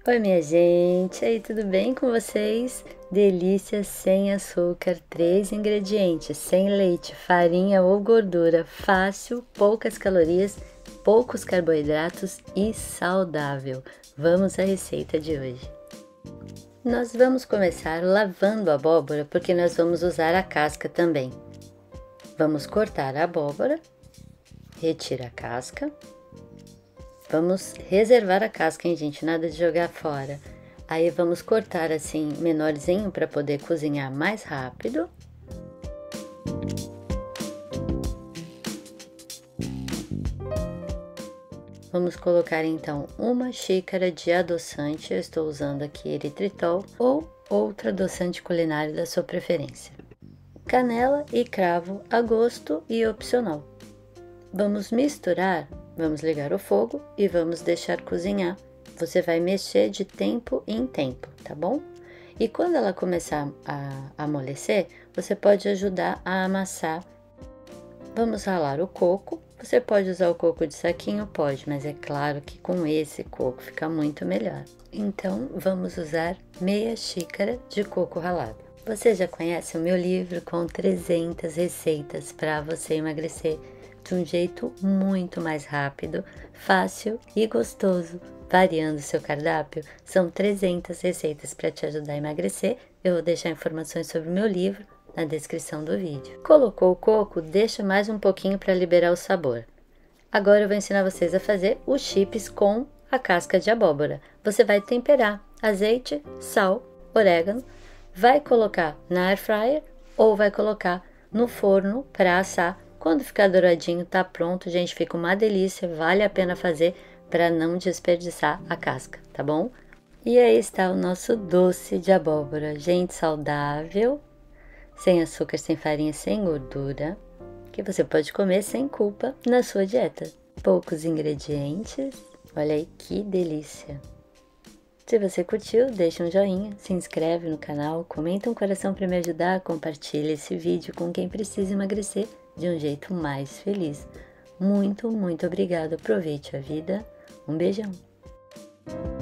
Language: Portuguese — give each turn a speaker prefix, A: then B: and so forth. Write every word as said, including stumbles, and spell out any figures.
A: Oi, minha gente, e aí, tudo bem com vocês? Delícia sem açúcar, três ingredientes, sem leite, farinha ou gordura, fácil, poucas calorias, poucos carboidratos e saudável. Vamos à receita de hoje. Nós vamos começar lavando a abóbora porque nós vamos usar a casca também. Vamos cortar a abóbora, retira a casca. Vamos reservar a casca, hein, gente? Nada de jogar fora. Aí vamos cortar assim, menorzinho, para poder cozinhar mais rápido. Vamos colocar então uma xícara de adoçante. Eu estou usando aqui eritritol ou outro adoçante culinário da sua preferência. Canela e cravo a gosto e opcional. Vamos misturar. Vamos ligar o fogo e vamos deixar cozinhar. Você vai mexer de tempo em tempo, tá bom? E quando ela começar a amolecer, você pode ajudar a amassar. Vamos ralar o coco. Você pode usar o coco de saquinho? Pode, mas é claro que com esse coco fica muito melhor. Então, vamos usar meia xícara de coco ralado. Você já conhece o meu livro com trezentas receitas para você emagrecer de um jeito muito mais rápido, fácil e gostoso, variando seu cardápio. São trezentas receitas para te ajudar a emagrecer. Eu vou deixar informações sobre o meu livro na descrição do vídeo. Colocou o coco, deixa mais um pouquinho para liberar o sabor. Agora eu vou ensinar vocês a fazer os chips com a casca de abóbora. Você vai temperar azeite, sal, orégano, vai colocar na air fryer ou vai colocar no forno para assar. Quando ficar douradinho, tá pronto, gente, fica uma delícia, vale a pena fazer para não desperdiçar a casca, tá bom? E aí está o nosso doce de abóbora, gente, saudável, sem açúcar, sem farinha, sem gordura, que você pode comer sem culpa na sua dieta. Poucos ingredientes, olha aí que delícia! Se você curtiu, deixa um joinha, se inscreve no canal, comenta um coração para me ajudar, compartilha esse vídeo com quem precisa emagrecer de um jeito mais feliz. Muito, muito obrigada, aproveite a vida, um beijão!